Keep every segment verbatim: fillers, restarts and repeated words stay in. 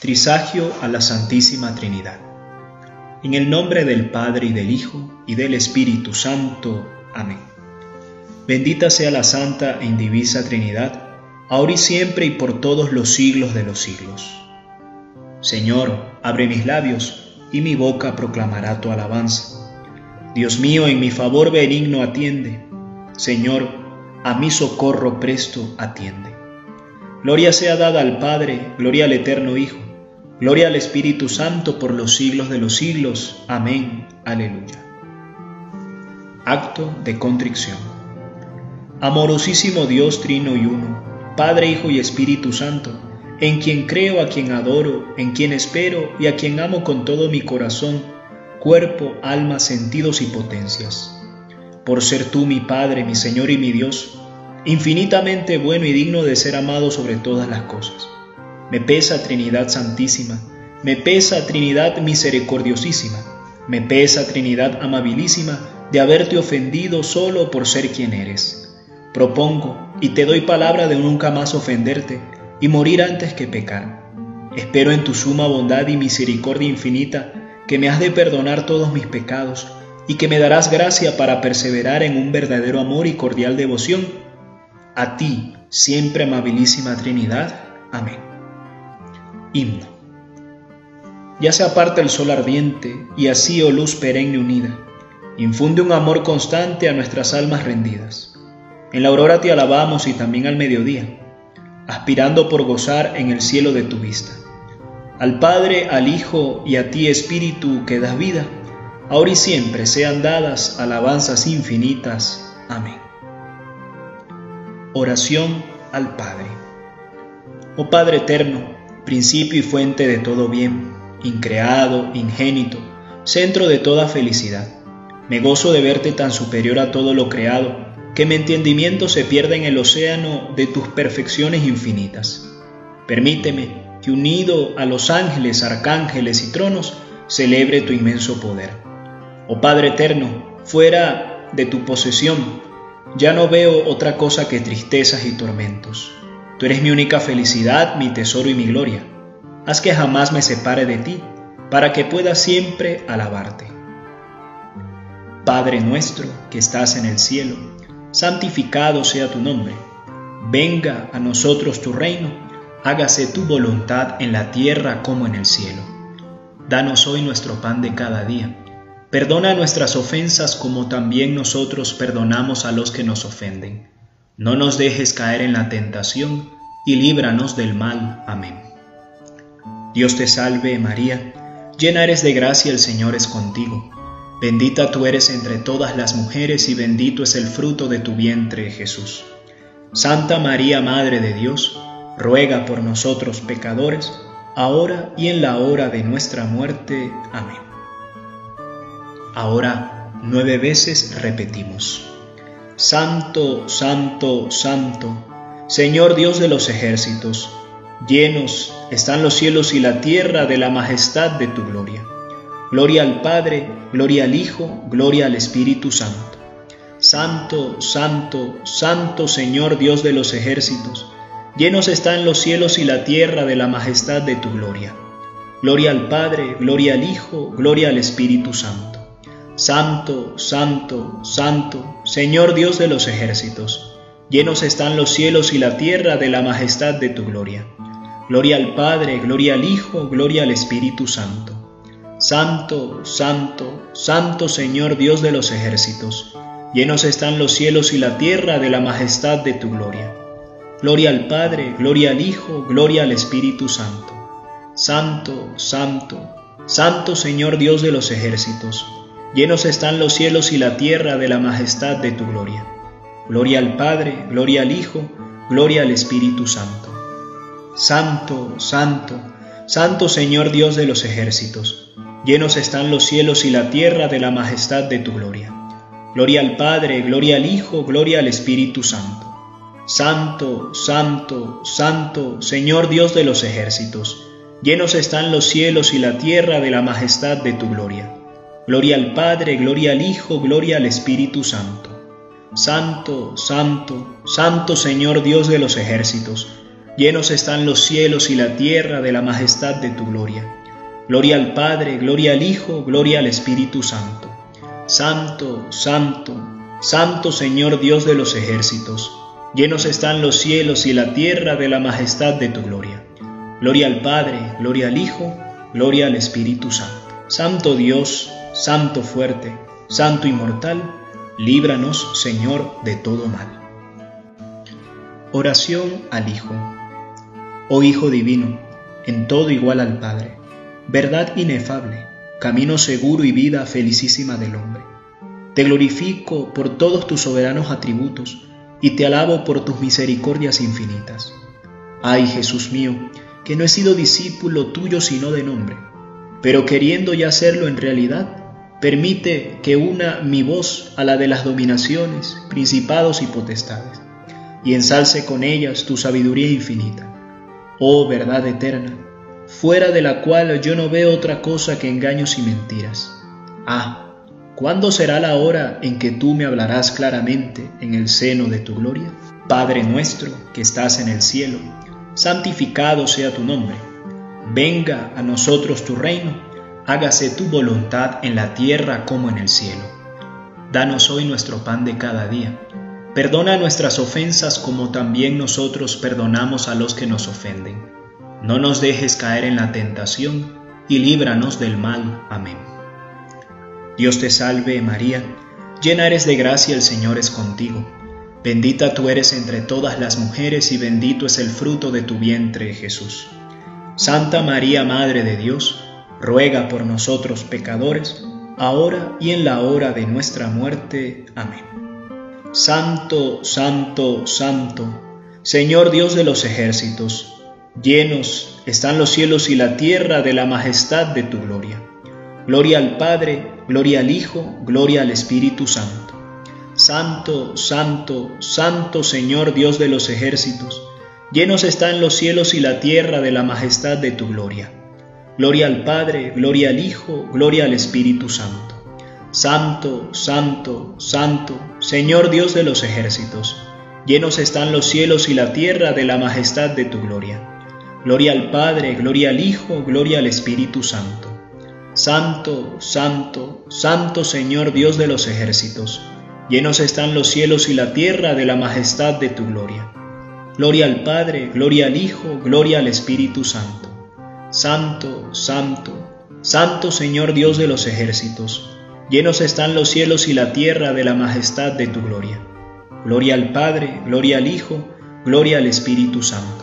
Trisagio a la Santísima Trinidad. En el nombre del Padre y del Hijo y del Espíritu Santo. Amén. Bendita sea la Santa e Indivisa Trinidad, ahora y siempre y por todos los siglos de los siglos. Señor, abre mis labios, y mi boca proclamará tu alabanza. Dios mío, en mi favor benigno atiende. Señor, a mi socorro presto atiende. Gloria sea dada al Padre, gloria al Eterno Hijo, gloria al Espíritu Santo por los siglos de los siglos. Amén. Aleluya. Acto de contrición. Amorosísimo Dios trino y uno, Padre, Hijo y Espíritu Santo, en quien creo, a quien adoro, en quien espero y a quien amo con todo mi corazón, cuerpo, alma, sentidos y potencias. Por ser tú mi Padre, mi Señor y mi Dios, infinitamente bueno y digno de ser amado sobre todas las cosas. Me pesa, Trinidad Santísima, me pesa, Trinidad Misericordiosísima, me pesa, Trinidad Amabilísima, de haberte ofendido solo por ser quien eres. Propongo y te doy palabra de nunca más ofenderte y morir antes que pecar. Espero en tu suma bondad y misericordia infinita que me has de perdonar todos mis pecados y que me darás gracia para perseverar en un verdadero amor y cordial devoción. A ti, siempre amabilísima Trinidad. Amén. Himno. Ya se aparta el sol ardiente, y así, oh luz perenne unida, infunde un amor constante a nuestras almas rendidas. En la aurora te alabamos y también al mediodía, aspirando por gozar en el cielo de tu vista. Al Padre, al Hijo y a ti, Espíritu, que das vida, ahora y siempre sean dadas alabanzas infinitas. Amén. Oración al Padre. Oh Padre eterno, principio y fuente de todo bien, increado, ingénito, centro de toda felicidad, me gozo de verte tan superior a todo lo creado, que mi entendimiento se pierda en el océano de tus perfecciones infinitas. Permíteme que, unido a los ángeles, arcángeles y tronos, celebre tu inmenso poder. Oh Padre eterno, fuera de tu posesión, ya no veo otra cosa que tristezas y tormentos. Tú eres mi única felicidad, mi tesoro y mi gloria. Haz que jamás me separe de ti, para que pueda siempre alabarte. Padre nuestro que estás en el cielo, santificado sea tu nombre. Venga a nosotros tu reino, hágase tu voluntad en la tierra como en el cielo. Danos hoy nuestro pan de cada día. Perdona nuestras ofensas como también nosotros perdonamos a los que nos ofenden. No nos dejes caer en la tentación y líbranos del mal. Amén. Dios te salve, María, llena eres de gracia, el Señor es contigo. Bendita tú eres entre todas las mujeres y bendito es el fruto de tu vientre, Jesús. Santa María, Madre de Dios, ruega por nosotros pecadores, ahora y en la hora de nuestra muerte. Amén. Ahora nueve veces repetimos: Santo, Santo, Santo, Señor Dios de los ejércitos, llenos están los cielos y la tierra de la majestad de tu gloria. Gloria al Padre, gloria al Hijo, gloria al Espíritu Santo. Santo, Santo, Santo Señor Dios de los ejércitos, llenos están los cielos y la tierra de la majestad de tu gloria. Gloria al Padre, gloria al Hijo, gloria al Espíritu Santo. Santo, Santo, Santo, Señor Dios de los ejércitos, llenos están los cielos y la tierra de la majestad de tu gloria. Gloria al Padre, gloria al Hijo, gloria al Espíritu Santo. Santo, Santo, Santo Señor Dios de los ejércitos, llenos están los cielos y la tierra de la majestad de tu gloria. Gloria al Padre, gloria al Hijo, gloria al Espíritu Santo. Santo, Santo, Santo Señor Dios de los ejércitos, llenos están los cielos y la tierra de la majestad de tu gloria. Gloria al Padre, gloria al Hijo, gloria al Espíritu Santo. Santo, Santo, Santo Señor Dios de los ejércitos, llenos están los cielos y la tierra de la majestad de tu gloria. Gloria al Padre, gloria al Hijo, gloria al Espíritu Santo. Santo, Santo, Santo, Señor Dios de los ejércitos, llenos están los cielos y la tierra de la majestad de tu gloria. Gloria al Padre, gloria al Hijo, gloria al Espíritu Santo. Santo, Santo, Santo Señor Dios de los ejércitos, Llenos están los cielos y la tierra de la majestad de tu gloria. Gloria al Padre, gloria al Hijo, gloria al Espíritu Santo. Santo, santo, santo Señor Dios de los ejércitos. Llenos están los cielos y la tierra de la majestad de tu gloria. Gloria al Padre, gloria al Hijo, gloria al Espíritu Santo. Santo Dios, santo fuerte, santo inmortal, líbranos, Señor, de todo mal. Oración al Hijo. Oh Hijo divino, en todo igual al Padre, verdad inefable, camino seguro y vida felicísima del hombre. Te glorifico por todos tus soberanos atributos y te alabo por tus misericordias infinitas. Ay, Jesús mío, que no he sido discípulo tuyo sino de nombre, pero queriendo ya serlo en realidad, permite que una mi voz a la de las dominaciones, principados y potestades, y ensalce con ellas tu sabiduría infinita. Oh verdad eterna, fuera de la cual yo no veo otra cosa que engaños y mentiras. Ah, ¿cuándo será la hora en que tú me hablarás claramente en el seno de tu gloria? Padre nuestro que estás en el cielo, santificado sea tu nombre. Venga a nosotros tu reino, hágase tu voluntad en la tierra como en el cielo. Danos hoy nuestro pan de cada día. Perdona nuestras ofensas como también nosotros perdonamos a los que nos ofenden. No nos dejes caer en la tentación y líbranos del mal. Amén. Dios te salve, María, llena eres de gracia, el Señor es contigo. Bendita tú eres entre todas las mujeres y bendito es el fruto de tu vientre, Jesús. Santa María, Madre de Dios, ruega por nosotros pecadores, ahora y en la hora de nuestra muerte. Amén. Santo, santo, santo, Señor Dios de los ejércitos, llenos están los cielos y la tierra de la majestad de tu gloria. Gloria al Padre, gloria al Hijo, gloria al Espíritu Santo. Santo, santo, santo Señor Dios de los ejércitos, llenos están los cielos y la tierra de la majestad de tu gloria. Gloria al Padre, gloria al Hijo, gloria al Espíritu Santo. Santo, santo, santo, Señor Dios de los ejércitos, llenos están los cielos y la tierra de la majestad de tu gloria. Gloria al Padre, gloria al Hijo, gloria al Espíritu Santo. Santo, santo, santo Señor Dios de los ejércitos, llenos están los cielos y la tierra de la majestad de tu gloria. Gloria al Padre, gloria al Hijo, gloria al Espíritu Santo. Santo, santo, santo Señor Dios de los ejércitos, llenos están los cielos y la tierra de la majestad de tu gloria. Gloria al Padre, gloria al Hijo, gloria al Espíritu Santo.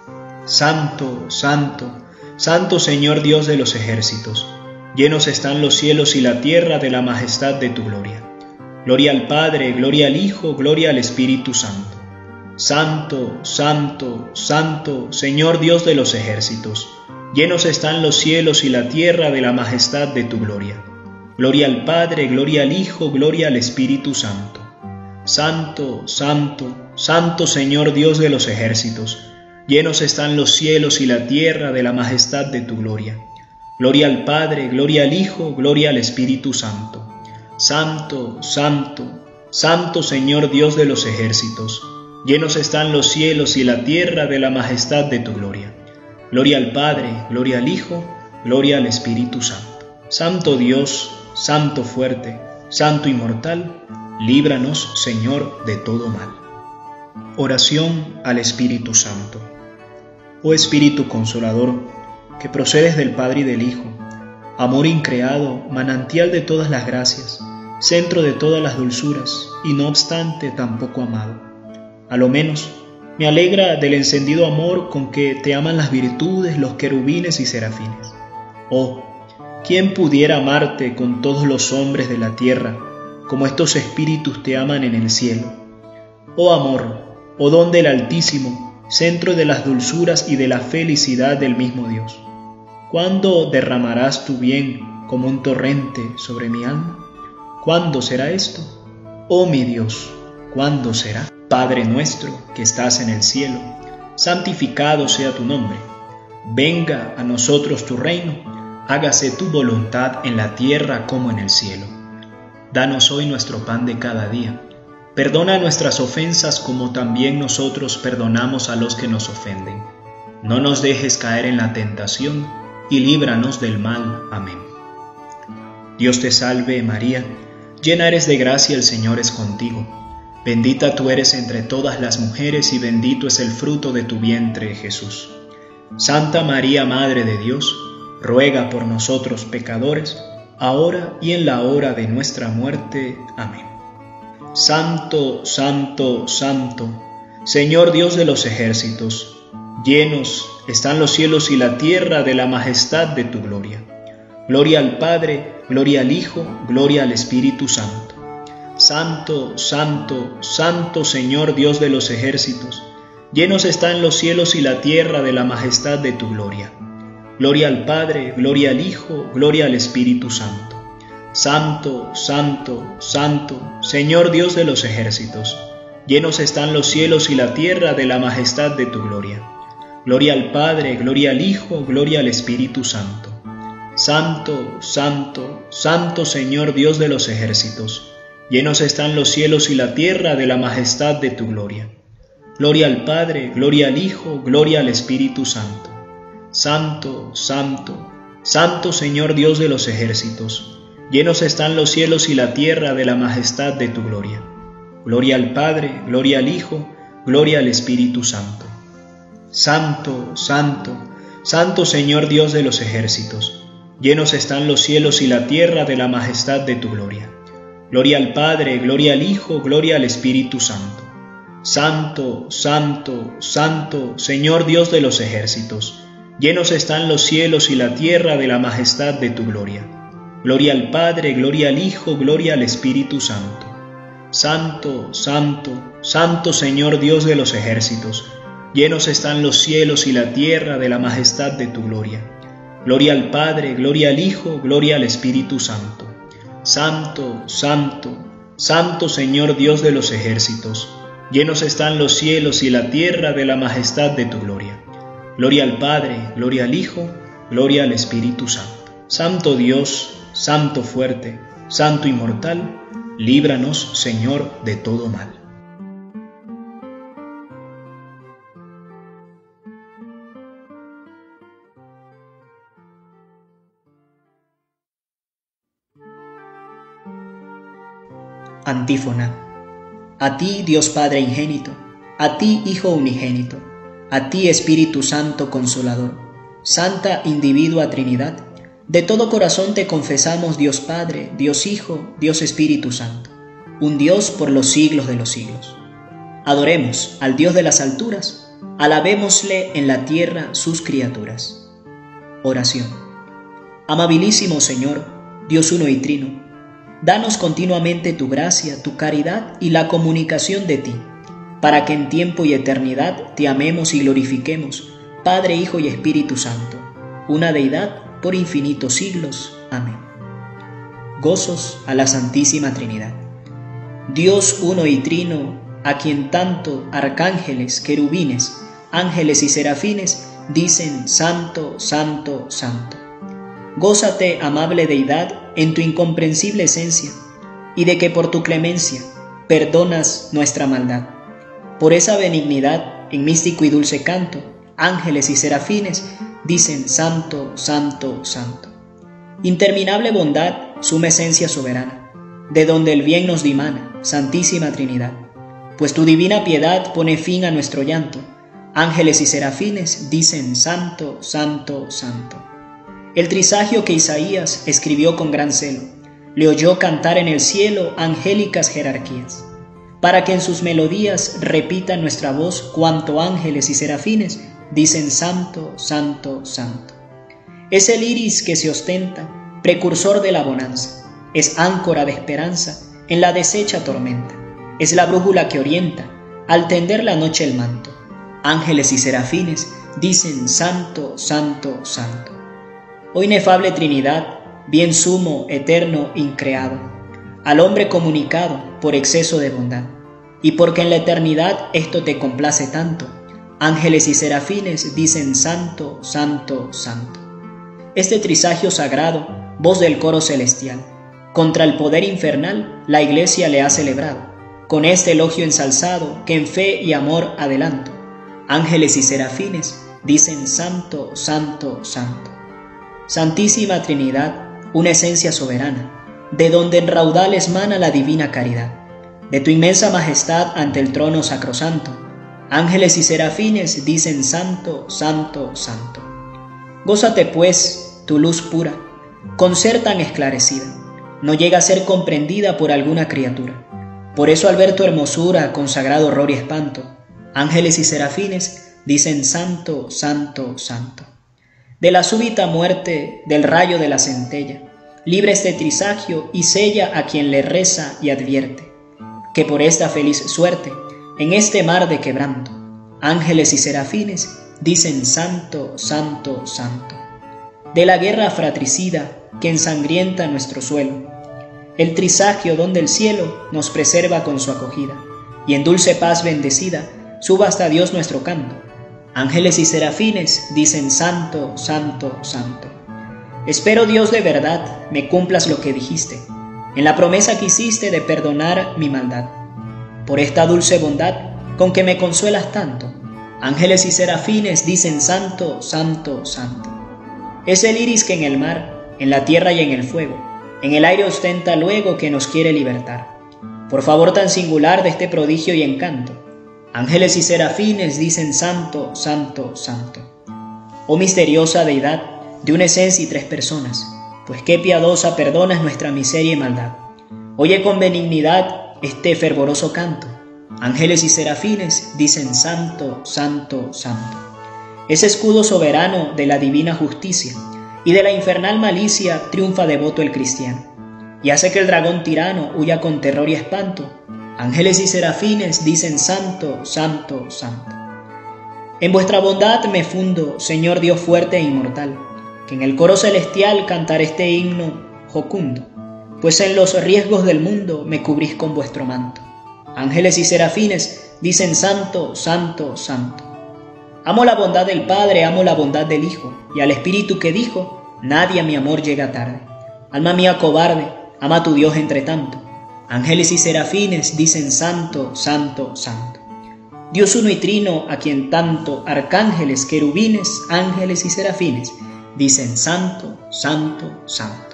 Santo, santo, santo Señor Dios de los ejércitos, llenos están los cielos y la tierra de la majestad de tu gloria. Gloria al Padre, gloria al Hijo, gloria al Espíritu Santo. Santo, santo, santo, Señor Dios de los ejércitos, llenos están los cielos y la tierra de la majestad de tu gloria. Gloria al Padre, gloria al Hijo, gloria al Espíritu Santo. Santo, santo, santo Señor Dios de los ejércitos, llenos están los cielos y la tierra de la majestad de tu gloria. Gloria al Padre, gloria al Hijo, gloria al Espíritu Santo. Santo, santo, santo Señor Dios de los ejércitos, llenos están los cielos y la tierra de la majestad de tu gloria. Gloria al Padre, gloria al Hijo, gloria al Espíritu Santo. Santo Dios, santo fuerte, santo inmortal, líbranos, Señor, de todo mal. Oración al Espíritu Santo. Oh Espíritu Consolador, que procedes del Padre y del Hijo, amor increado, manantial de todas las gracias, centro de todas las dulzuras, y no obstante tampoco amado. A lo menos me alegra del encendido amor con que te aman las virtudes, los querubines y serafines. Oh, ¿quién pudiera amarte con todos los hombres de la tierra, como estos espíritus te aman en el cielo? Oh amor, oh don del Altísimo, centro de las dulzuras y de la felicidad del mismo Dios. ¿Cuándo derramarás tu bien como un torrente sobre mi alma? ¿Cuándo será esto? Oh mi Dios, ¿cuándo será? Padre nuestro que estás en el cielo, santificado sea tu nombre. Venga a nosotros tu reino, hágase tu voluntad en la tierra como en el cielo. Danos hoy nuestro pan de cada día. Perdona nuestras ofensas como también nosotros perdonamos a los que nos ofenden. No nos dejes caer en la tentación y líbranos del mal. Amén. Dios te salve, María, llena eres de gracia, el Señor es contigo. Bendita tú eres entre todas las mujeres y bendito es el fruto de tu vientre, Jesús. Santa María, Madre de Dios, ruega por nosotros pecadores, ahora y en la hora de nuestra muerte. Amén. Santo, santo, santo, Señor Dios de los ejércitos, llenos están los cielos y la tierra de la majestad de tu gloria. Gloria al Padre, gloria al Hijo, gloria al Espíritu Santo. Santo, santo, santo Señor Dios de los ejércitos, llenos están los cielos y la tierra de la majestad de tu gloria. Gloria al Padre, gloria al Hijo, gloria al Espíritu Santo. Santo, santo, santo, Señor Dios de los ejércitos, llenos están los cielos y la tierra de la majestad de tu gloria. Gloria al Padre, gloria al Hijo, gloria al Espíritu Santo. Santo, santo, santo Señor Dios de los ejércitos, llenos están los cielos y la tierra de la majestad de tu gloria. Gloria al Padre, gloria al Hijo, gloria al Espíritu Santo. Santo, santo, santo Señor Dios de los ejércitos, llenos están los cielos y la tierra de la majestad de tu gloria. Gloria al Padre, gloria al Hijo, gloria al Espíritu Santo. Santo, santo, santo Señor Dios de los ejércitos, llenos están los cielos y la tierra de la majestad de tu gloria. Gloria al Padre, gloria al Hijo, gloria al Espíritu Santo. Santo, santo, santo, Señor Dios de los ejércitos, llenos están los cielos y la tierra de la majestad de tu gloria. Gloria al Padre, gloria al Hijo, gloria al Espíritu Santo. Santo, santo, santo Señor Dios de los ejércitos, llenos están los cielos y la tierra de la majestad de tu gloria. Gloria al Padre, gloria al Hijo, gloria al Espíritu Santo. Santo, santo, santo Señor Dios de los ejércitos, llenos están los cielos y la tierra de la majestad de tu gloria. Gloria al Padre, gloria al Hijo, gloria al Espíritu Santo. Santo Dios, Santo fuerte, Santo inmortal, líbranos, Señor, de todo mal. Antífona. A ti, Dios Padre ingénito, a ti, Hijo unigénito, a ti, Espíritu Santo Consolador, Santa Individua Trinidad, de todo corazón te confesamos, Dios Padre, Dios Hijo, Dios Espíritu Santo, un Dios por los siglos de los siglos. Adoremos al Dios de las alturas, alabémosle en la tierra sus criaturas. Oración. Amabilísimo Señor, Dios uno y trino, danos continuamente tu gracia, tu caridad y la comunicación de ti, para que en tiempo y eternidad te amemos y glorifiquemos, Padre, Hijo y Espíritu Santo, una deidad por infinitos siglos. Amén. Gozos a la Santísima Trinidad. Dios uno y trino, a quien tanto arcángeles, querubines, ángeles y serafines dicen Santo, Santo, Santo. Gózate, amable deidad, en tu incomprensible esencia, y de que por tu clemencia perdonas nuestra maldad. Por esa benignidad, en místico y dulce canto, ángeles y serafines dicen Santo, Santo, Santo. Interminable bondad, suma esencia soberana, de donde el bien nos dimana, Santísima Trinidad. Pues tu divina piedad pone fin a nuestro llanto, ángeles y serafines dicen Santo, Santo, Santo. El trisagio que Isaías escribió con gran celo, le oyó cantar en el cielo angélicas jerarquías, para que en sus melodías repitan nuestra voz cuanto ángeles y serafines dicen Santo, Santo, Santo. Es el iris que se ostenta, precursor de la bonanza, es áncora de esperanza en la deshecha tormenta, es la brújula que orienta, al tender la noche el manto. Ángeles y serafines dicen Santo, Santo, Santo. Oh inefable Trinidad, bien sumo, eterno, increado, al hombre comunicado por exceso de bondad, y porque en la eternidad esto te complace tanto, ángeles y serafines dicen Santo, Santo, Santo. Este trisagio sagrado, voz del coro celestial, contra el poder infernal la Iglesia le ha celebrado, con este elogio ensalzado, que en fe y amor adelanto. Ángeles y serafines dicen santo, santo, santo. Santísima Trinidad, una esencia soberana, de donde en raudales mana la divina caridad. De tu inmensa majestad ante el trono sacrosanto, ángeles y serafines dicen santo, santo, santo. Gózate pues, tu luz pura, con ser tan esclarecida, no llega a ser comprendida por alguna criatura. Por eso al ver tu hermosura con sagrado horror y espanto, ángeles y serafines dicen santo, santo, santo. De la súbita muerte, del rayo de la centella, libre este trisagio y sella a quien le reza y advierte, que por esta feliz suerte, en este mar de quebranto, ángeles y serafines dicen santo, santo, santo. De la guerra fratricida que ensangrienta nuestro suelo, el trisagio donde el cielo nos preserva con su acogida, y en dulce paz bendecida suba hasta Dios nuestro canto. Ángeles y serafines dicen santo, santo, santo. Espero, Dios de verdad, me cumplas lo que dijiste, en la promesa que hiciste de perdonar mi maldad. Por esta dulce bondad con que me consuelas tanto, ángeles y serafines dicen santo, santo, santo. Es el iris que en el mar, en la tierra y en el fuego, en el aire ostenta luego que nos quiere libertar. Por favor tan singular de este prodigio y encanto, ángeles y serafines dicen santo, santo, santo. Oh misteriosa deidad, de una esencia y tres personas, pues qué piadosa perdonas nuestra miseria y maldad. Oye con benignidad este fervoroso canto, ángeles y serafines dicen santo, santo, santo. Ese escudo soberano de la divina justicia y de la infernal malicia triunfa devoto el cristiano, y hace que el dragón tirano huya con terror y espanto. Ángeles y serafines dicen santo, santo, santo. En vuestra bondad me fundo, Señor Dios fuerte e inmortal, que en el coro celestial cantaré este himno jocundo, pues en los riesgos del mundo me cubrís con vuestro manto. Ángeles y serafines dicen santo, santo, santo. Amo la bondad del Padre, amo la bondad del Hijo, y al Espíritu que dijo, nadie a mi amor llega tarde. Alma mía cobarde, ama a tu Dios entre tanto. Ángeles y serafines dicen santo, santo, santo. Dios uno y trino, a quien tanto arcángeles, querubines, ángeles y serafines dicen santo, santo, santo.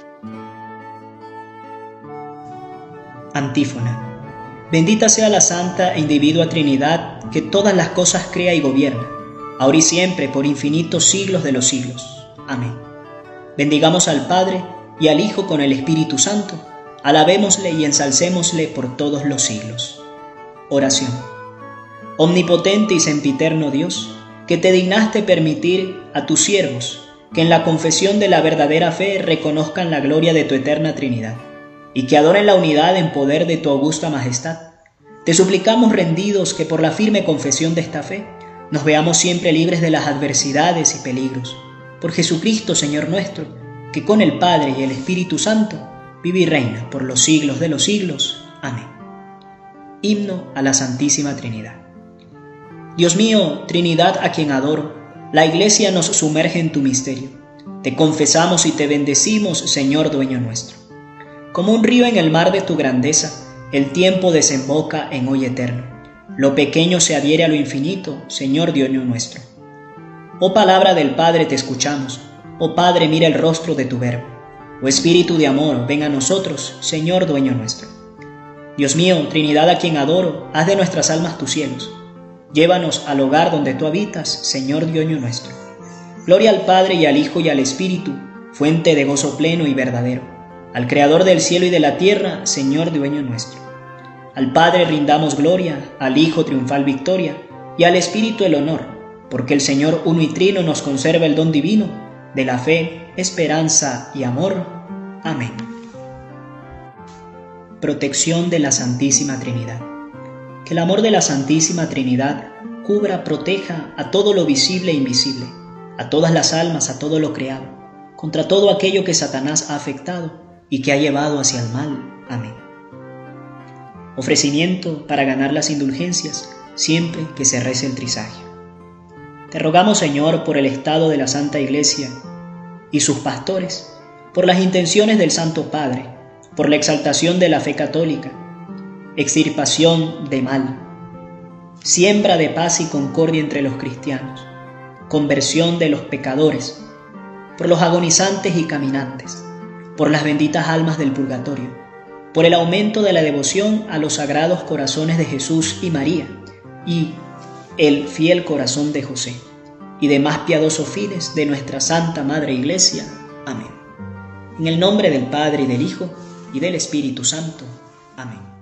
Antífona. Bendita sea la santa e individua Trinidad, que todas las cosas crea y gobierna, ahora y siempre, por infinitos siglos de los siglos. Amén. Bendigamos al Padre y al Hijo con el Espíritu Santo. Alabémosle y ensalcémosle por todos los siglos. Oración. Omnipotente y sempiterno Dios, que te dignaste permitir a tus siervos que en la confesión de la verdadera fe reconozcan la gloria de tu eterna Trinidad, y que adoren la unidad en poder de tu augusta majestad. Te suplicamos rendidos que por la firme confesión de esta fe nos veamos siempre libres de las adversidades y peligros. Por Jesucristo, Señor nuestro, que con el Padre y el Espíritu Santo vive y reina por los siglos de los siglos. Amén. Himno a la Santísima Trinidad. Dios mío, Trinidad a quien adoro, la Iglesia nos sumerge en tu misterio. Te confesamos y te bendecimos, Señor dueño nuestro. Como un río en el mar de tu grandeza, el tiempo desemboca en hoy eterno. Lo pequeño se adhiere a lo infinito, Señor dueño nuestro. Oh palabra del Padre, te escuchamos. Oh Padre, mira el rostro de tu Verbo. Oh Espíritu de amor, ven a nosotros, Señor dueño nuestro. Dios mío, Trinidad a quien adoro, haz de nuestras almas tus cielos. Llévanos al hogar donde tú habitas, Señor dueño nuestro. Gloria al Padre y al Hijo y al Espíritu, fuente de gozo pleno y verdadero. Al Creador del cielo y de la tierra, Señor dueño nuestro. Al Padre rindamos gloria, al Hijo triunfal victoria, y al Espíritu el honor, porque el Señor uno y trino nos conserva el don divino de la fe, esperanza y amor. Amén. Protección de la Santísima Trinidad. Que el amor de la Santísima Trinidad cubra, proteja a todo lo visible e invisible, a todas las almas, a todo lo creado, contra todo aquello que Satanás ha afectado y que ha llevado hacia el mal. Amén. Ofrecimiento para ganar las indulgencias siempre que se rece el trisagio. Te rogamos, Señor, por el estado de la Santa Iglesia y sus pastores, por las intenciones del Santo Padre, por la exaltación de la fe católica, extirpación de mal, siembra de paz y concordia entre los cristianos, conversión de los pecadores, por los agonizantes y caminantes, por las benditas almas del purgatorio, por el aumento de la devoción a los sagrados corazones de Jesús y María, y el fiel corazón de José, y demás piadosos fines de nuestra Santa Madre Iglesia. Amén. En el nombre del Padre, y del Hijo, y del Espíritu Santo. Amén.